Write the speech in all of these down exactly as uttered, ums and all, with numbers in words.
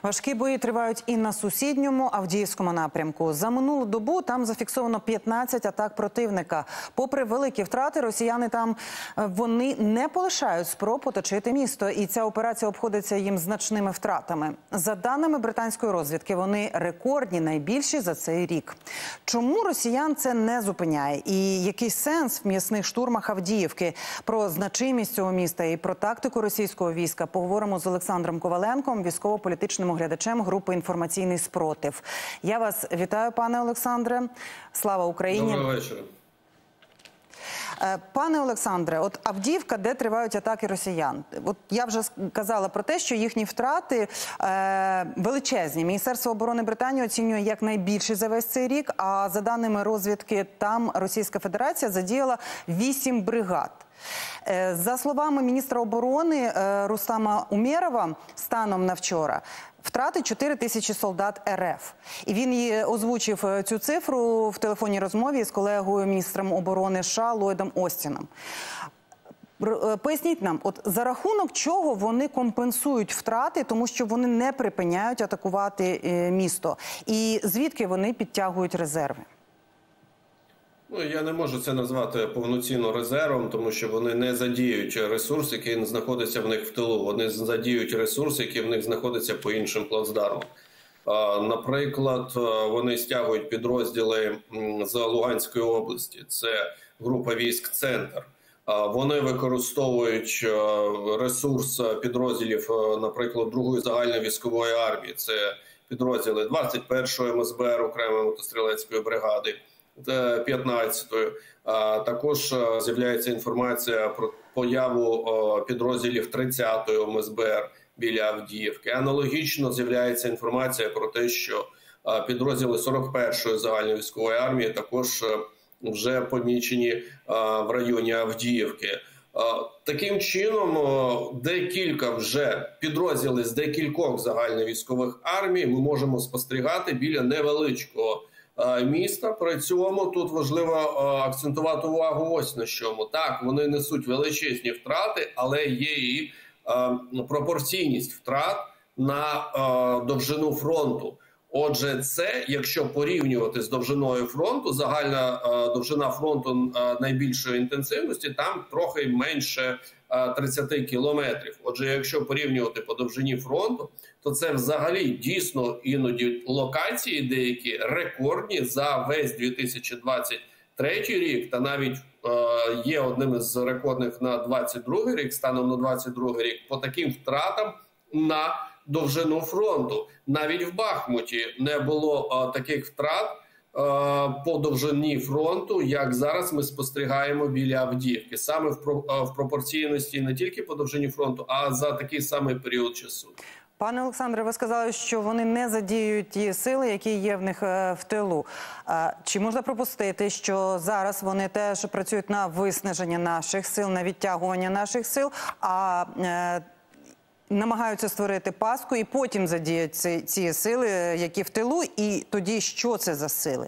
Важкі бої тривають і на сусідньому Авдіївському напрямку. За минулу добу там зафіксовано п'ятнадцять атак противника. Попри великі втрати, росіяни там вони не полишають спроб оточити місто. І ця операція обходиться їм значними втратами. За даними британської розвідки, вони рекордні, найбільші за цей рік. Чому росіян це не зупиняє? І який сенс в м'ясних штурмах Авдіївки? Про значимість цього міста і про тактику російського війська поговоримо з Олександром Коваленком, військово-політичним оглядачем групи «Інформаційний спротив». Я вас вітаю, пане Олександре. Слава Україні. Доброго вечора. Пане Олександре, от Авдіївка, де тривають атаки росіян. От я вже казала про те, що їхні втрати е, величезні. Міністерство оборони Британії оцінює як найбільші за весь цей рік, а за даними розвідки, там Російська Федерація задіяла вісім бригад. За словами міністра оборони Рустама Умєрова, станом на вчора, втрати чотири тисячі солдат РФ. І він її озвучив цю цифру в телефонній розмові з колегою міністром оборони США Ллойдом Остіном. Поясніть нам, от за рахунок чого вони компенсують втрати, тому що вони не припиняють атакувати місто? І звідки вони підтягують резерви? Ну, я не можу це назвати повноцінно резервом, тому що вони не задіють ресурс, який знаходиться в них в тилу. Вони задіють ресурс, який в них знаходиться по іншим плацдармам. Наприклад, вони стягують підрозділи з Луганської області. Це група військ «Центр». Вони використовують ресурс підрозділів, наприклад, другої загальної військової армії. Це підрозділи двадцять першої ем ес бе ер, окремої мотострілецької бригади, п'ятнадцятої. Також з'являється інформація про появу підрозділів тридцятої ем ес бе ер біля Авдіївки. Аналогічно з'являється інформація про те, що підрозділи сорок першої загальної військової армії також вже помічені в районі Авдіївки. Таким чином, декілька вже підрозділів з декількох загальновійськових армій ми можемо спостерігати біля невеличкого міста. При цьому тут важливо акцентувати увагу ось на чому. Так, вони несуть величезні втрати, але є і пропорційність втрат на довжину фронту. Отже, це, якщо порівнювати з довжиною фронту, загальна довжина фронту найбільшої інтенсивності, там трохи менше тридцяти кілометрів. Отже, якщо порівнювати по довжині фронту, то це взагалі дійсно іноді локації деякі рекордні за весь дві тисячі двадцять третій рік, та навіть е, є одним із рекордних на двадцять другий рік, станом на двадцять другий рік, по таким втратам на довжину фронту. Навіть в Бахмуті не було е, таких втрат е, по довжині фронту, як зараз ми спостерігаємо біля Авдіївки. Саме в, про, е, в пропорційності не тільки по довжині фронту, а за такий самий період часу. Пане Олександре, ви сказали, що вони не задіють ті сили, які є в них в тилу. Чи можна пропустити, що зараз вони теж працюють на виснаження наших сил, на відтягування наших сил, а е, намагаються створити пастку і потім задіють ці, ці сили, які в тилу, і тоді що це за сили?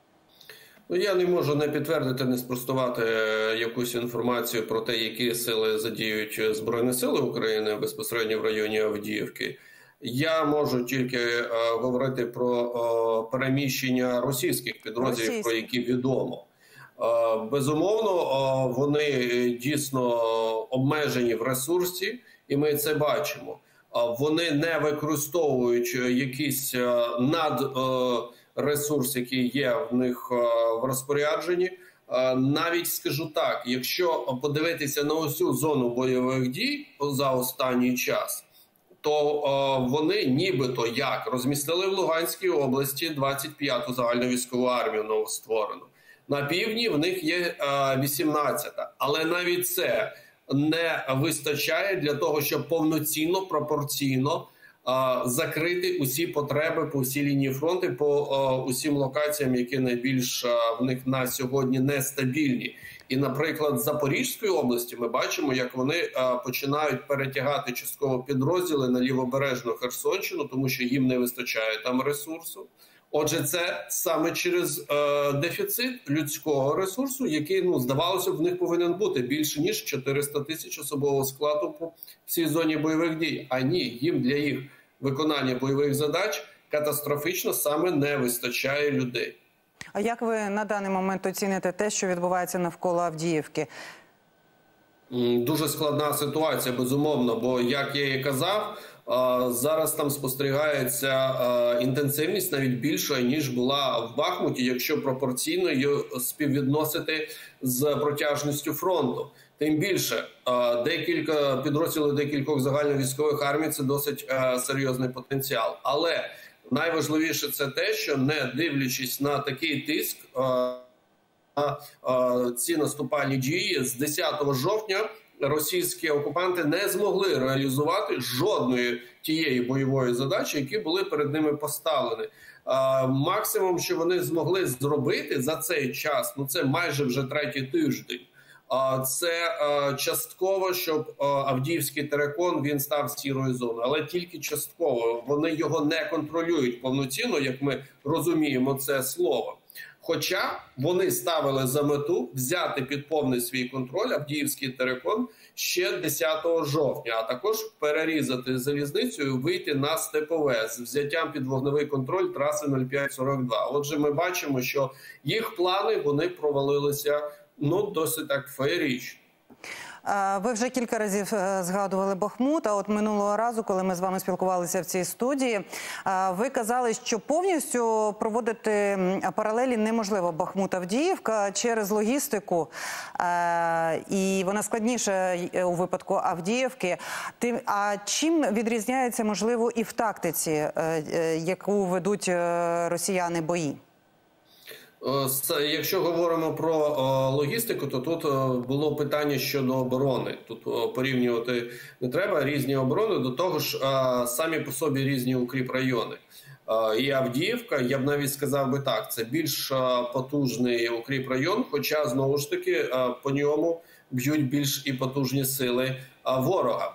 Ну, я не можу не підтвердити, не спростувати якусь інформацію про те, які сили задіють Збройні Сили України безпосередньо в районі Авдіївки. Я можу тільки е, говорити про е, переміщення російських підрозділів, Російські. про які відомо. Е, безумовно, е, вони дійсно обмежені в ресурсі, і ми це бачимо. Е, вони не використовують якийсь е, над... Е, ресурс, який є в них в розпорядженні. Навіть скажу так, якщо подивитися на усю зону бойових дій за останній час, то вони нібито як розмістили в Луганській області двадцять п'яту загальновійськову армію новостворену. На півдні в них є вісімнадцята, але навіть це не вистачає для того, щоб повноцінно, пропорційно закрити усі потреби по всій лінії фронту, по усім локаціям, які найбільш в них на сьогодні нестабільні. І, наприклад, з Запорізької області ми бачимо, як вони починають перетягати частково підрозділи на лівобережну Херсонщину, тому що їм не вистачає там ресурсу. Отже, це саме через е, дефіцит людського ресурсу, який, ну, здавалося б, в них повинен бути більше, ніж чотириста тисяч особового складу по всій зоні бойових дій. А ні, їм для їх виконання бойових задач катастрофічно саме не вистачає людей. А як ви на даний момент оціните те, що відбувається навколо Авдіївки? Дуже складна ситуація, безумовно, бо, як я і казав, зараз там спостерігається інтенсивність навіть більша, ніж була в Бахмуті, якщо пропорційно її співвідносити з протяжністю фронту. Тим більше, декілька підрозділів декількох загальновійськових армій – це досить серйозний потенціал. Але найважливіше це те, що не дивлячись на такий тиск, ці наступальні дії з десятого жовтня російські окупанти не змогли реалізувати жодної тієї бойової задачі, які були перед ними поставлені. Максимум, що вони змогли зробити за цей час, ну це майже вже третій тиждень, це частково, щоб Авдіївський терикон він став сірою зоною, але тільки частково. Вони його не контролюють повноцінно, як ми розуміємо це слово. Хоча вони ставили за мету взяти під повний свій контроль Авдіївський терикон ще десятого жовтня, а також перерізати залізницю і вийти на Степове з взяттям під вогневий контроль траси нуль п'ять сорок два. Отже, ми бачимо, що їх плани вони провалилися ну досить так феєрично. Ви вже кілька разів згадували Бахмут, а от минулого разу, коли ми з вами спілкувалися в цій студії, ви казали, що повністю проводити паралелі неможливо Бахмут-Авдіївка через логістику, і вона складніша у випадку Авдіївки. А чим відрізняється, можливо, і в тактиці, яку ведуть росіяни бої? Якщо говоримо про логістику, то тут було питання щодо оборони. Тут порівнювати не треба різні оборони, до того ж самі по собі різні укріпрайони. І Авдіївка, я б навіть сказав би так, це більш потужний укріпрайон, хоча знову ж таки по ньому б'ють більш і потужні сили ворога.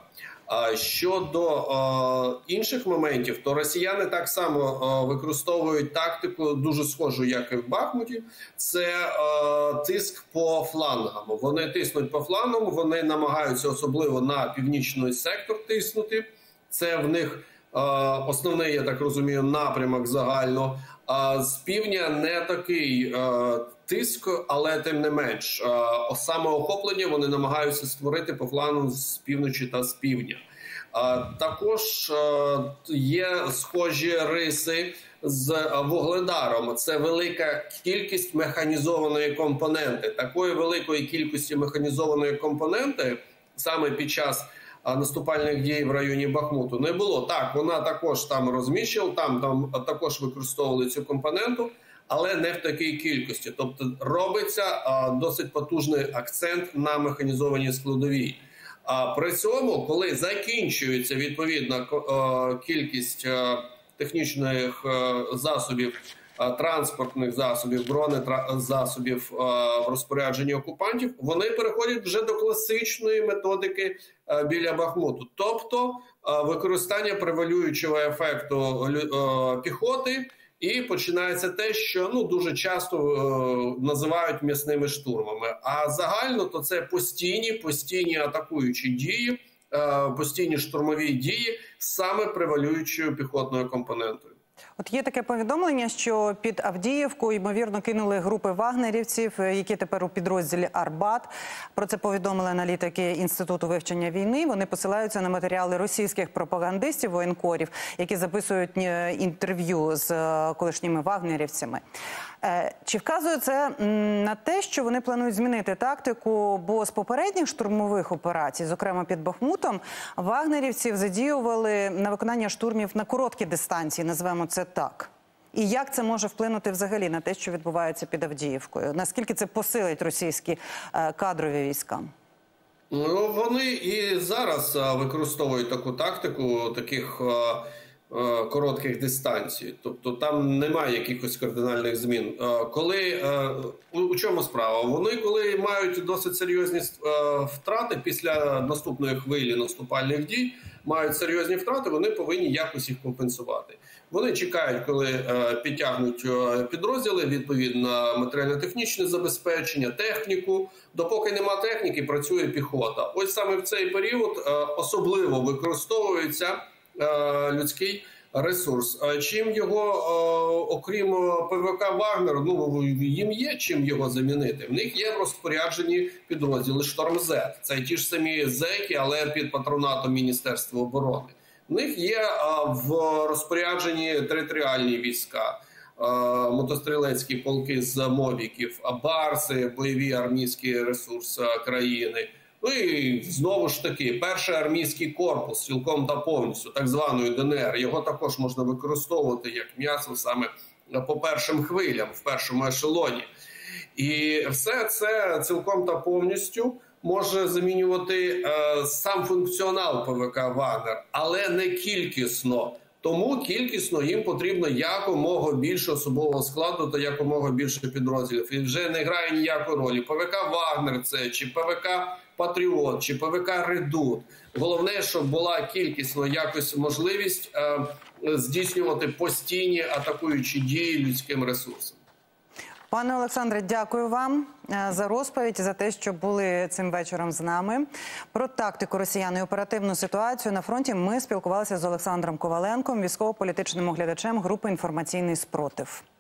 Щодо е, інших моментів, то росіяни так само е, використовують тактику дуже схожу, як і в Бахмуті. Це е, тиск по флангам. Вони тиснуть по флангам, вони намагаються особливо на північний сектор тиснути. Це в них е, основний, я так розумію, напрямок загально. А з півдня не такий е, тиск, але тим не менш. Е, саме охоплення вони намагаються створити по флангу з півночі та з півдня. Е, також е, є схожі риси з Вугледаром. Це велика кількість механізованої компоненти. Такої великої кількості механізованої компоненти саме під час наступальних дій в районі Бахмуту не було. Так, вона також там розміщувала, там, там також використовували цю компоненту, але не в такій кількості. Тобто робиться а, досить потужний акцент на механізованій складовій. А при цьому, коли закінчується відповідна а, кількість а, технічних а, засобів, а, транспортних засобів, бронезасобів а, в розпорядженні окупантів, вони переходять вже до класичної методики а, біля Бахмуту. Тобто а, використання превалюючого ефекту а, піхоти, і починається те, що ну дуже часто е, називають м'ясними штурмами. А загально то це постійні, постійні атакуючі дії, е, постійні штурмові дії саме превалюючою піхотною компонентою. От є таке повідомлення, що під Авдіївку, ймовірно, кинули групи вагнерівців, які тепер у підрозділі Арбат. Про це повідомили аналітики Інституту вивчення війни. Вони посилаються на матеріали російських пропагандистів, воєнкорів, які записують інтерв'ю з колишніми вагнерівцями. Чи вказує це на те, що вони планують змінити тактику, бо з попередніх штурмових операцій, зокрема під Бахмутом, вагнерівців задіювали на виконання штурмів на короткі дистанції, називаємо це так. І як це може вплинути взагалі на те, що відбувається під Авдіївкою? Наскільки це посилить російські кадрові війська? Ну, вони і зараз використовують таку тактику, таких коротких дистанцій. Тобто там немає якихось кардинальних змін. Коли, у чому справа? Вони, коли мають досить серйозні втрати після наступної хвилі наступальних дій, мають серйозні втрати, вони повинні якось їх компенсувати. Вони чекають, коли підтягнуть підрозділи, відповідно матеріально-технічне забезпечення, техніку. Допоки нема техніки, працює піхота. Ось саме в цей період особливо використовується людський ресурс. Чим його, окрім ПВК «Вагнер», ну, їм є чим його замінити. В них є розпоряджені підрозділи «Шторм-Зет». Це ті ж самі зеки, але під патронатом Міністерства оборони. В них є в розпорядженні територіальні війська, мотострілецькі полки з мовіків, барси, бойові армійські ресурси країни. Ну і знову ж таки, перший армійський корпус, цілком та повністю, так званої ДНР, його також можна використовувати як м'ясо саме по першим хвилям, в першому ешелоні. І все це цілком та повністю може замінювати е, сам функціонал ПВК «Вагнер», але не кількісно. Тому кількісно їм потрібно якомога більше особового складу та якомога більше підрозділів. І вже не грає ніякої ролі. ПВК «Вагнер» це, чи ПВК «Патріот», чи ПВК «Редут». Головне, щоб була кількісно якось можливість е, здійснювати постійні атакуючі дії людським ресурсом. Пане Олександре, дякую вам за розповідь, за те, що були цим вечором з нами. Про тактику росіян і оперативну ситуацію на фронті ми спілкувалися з Олександром Коваленком, військово-політичним оглядачем групи «Інформаційний спротив».